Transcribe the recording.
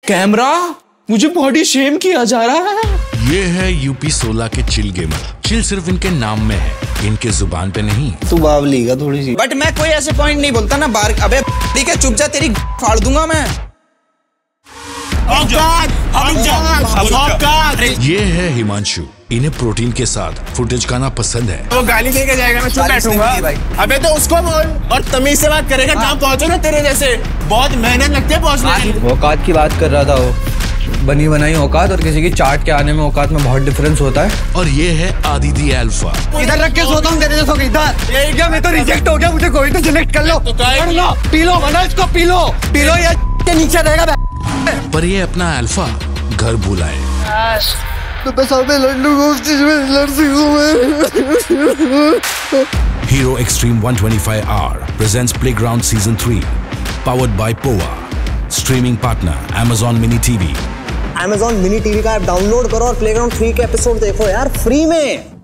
Camera, मुझे body shame किया जा रहा है। ये है यूपी 16 के चिल गेमर। चिल सिर्फ इनके नाम में है, इनके जुबान पे नहीं। तू बावली का थोड़ी सी। बट मैं कोई ऐसे पॉइंट नहीं बोलता ना बार। अबे ठीक है, चुप जा, तेरी फाड़ दूंगा मैं। ये है हिमांशु। इन्हें प्रोटीन के साथ फुटेज खाना पसंद है। वो गाली देके जाएगा, मैं चुप बैठूंगा। अबे तो उसको बोल और तमीज से बात करेगा। जहाँ पहुंचो ना तेरे जैसे, बहुत मेहनत लगती है पहुंचने की। औकात की बात कर रहा था वो। बनी बनाई औकात और किसी की चाट के आने में औकात में बहुत डिफरेंस होता है। और ये है आदिति अल्फा। इधर रख के सोता हूँ तेरे जैसों की। इधर क्या, मैं तो रिजेक्ट हो गया। मुझे कोई तो सिलेक्ट कर लो। पी लो वरना इसको पी लो या के नीचे रहेगा। पर ये अपना अल्फा घर भुलाए। Hero Extreme 125R presents Playground Season 3, powered by POA. Streaming partner Amazon Mini TV. Amazon Mini TV का ऐप डाउनलोड करो और Playground 3 के एपिसोड देखो यार फ्री में।